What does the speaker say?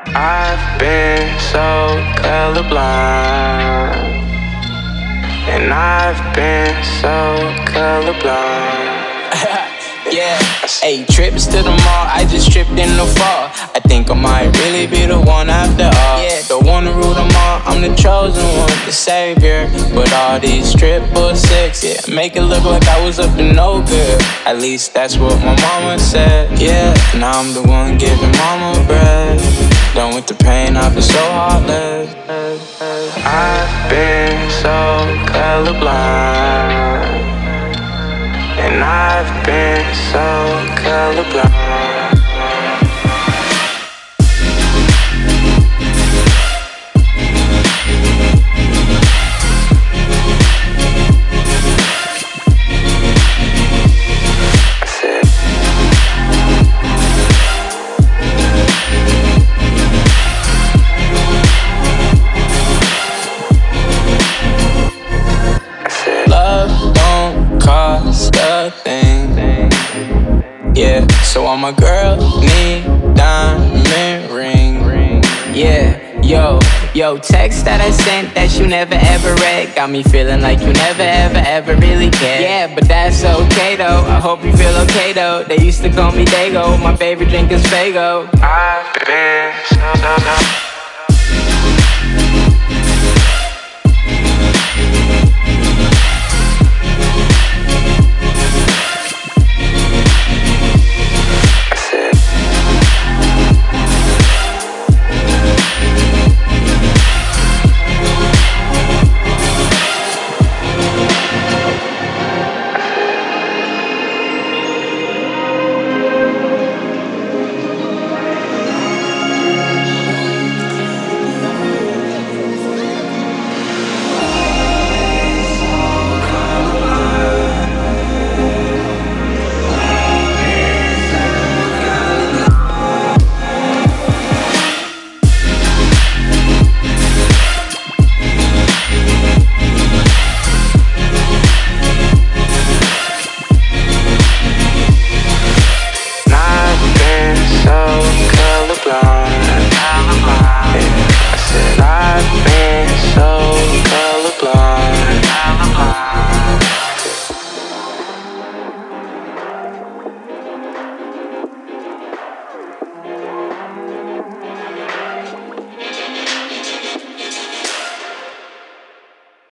I've been so colorblind, and I've been so colorblind. Yeah, hey, trips to the mall, I just tripped in the fall. I think I might really be the one after all. Yeah, don't wanna rule them all, I'm the chosen one, the savior. But all these 666, yeah, make it look like I was up to no good. At least that's what my mama said. Yeah, now I'm the one giving mama bread. Done with the pain, I've been so heartless. I've been so colorblind, and I've been so colorblind. Love don't cost a thing. Yeah, so all my girls need diamond ring. Yeah, yo, text that I sent that you never ever read got me feeling like you never ever really cared. Yeah, but that's okay though, I hope you feel okay though. They used to call me Dago, my favorite drink is Fago. I've been so